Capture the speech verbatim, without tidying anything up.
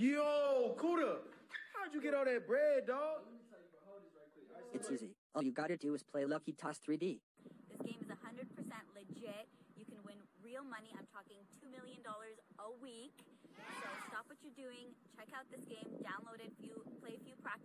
Yo, Kuda, how'd you get all that bread, dog? It's easy. All you gotta do is play Lucky Toss three D. This game is one hundred percent legit. You can win real money. I'm talking two million dollars a week. So stop what you're doing. Check out this game. Download it. Few, play a few practice